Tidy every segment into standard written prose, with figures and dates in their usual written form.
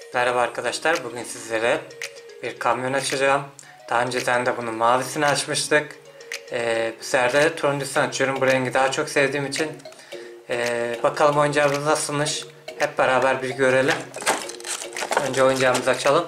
Merhaba arkadaşlar, bugün sizlere bir kamyon açacağım. Daha önceden de bunun mavisini açmıştık. Bu sefer de turuncusunu açıyorum. Bu rengi daha çok sevdiğim için. Bakalım oyuncağımız nasılmış. Hep beraber bir görelim. Önce oyuncağımızı açalım.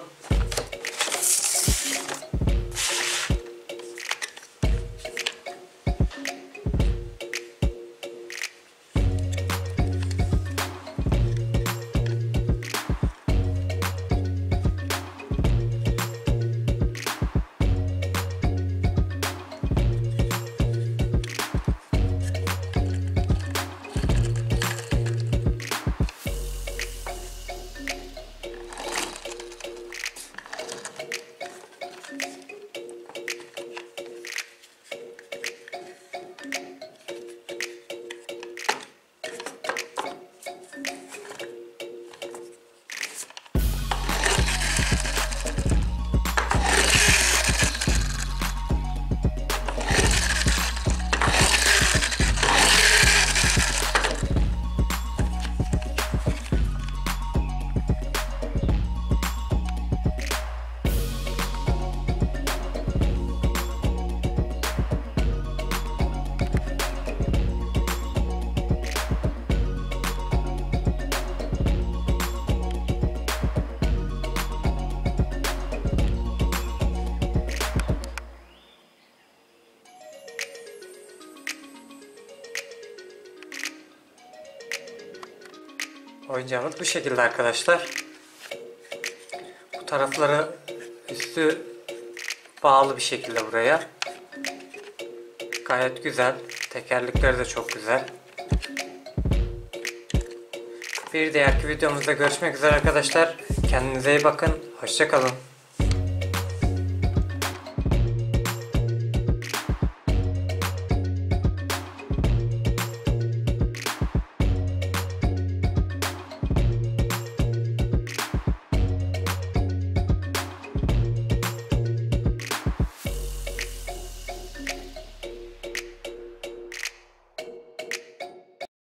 Oyuncağımız bu şekilde arkadaşlar. Bu tarafları üstü bağlı bir şekilde buraya. Gayet güzel. Tekerlekleri de çok güzel. Bir diğerki videomuzda görüşmek üzere arkadaşlar. Kendinize iyi bakın. Hoşça kalın.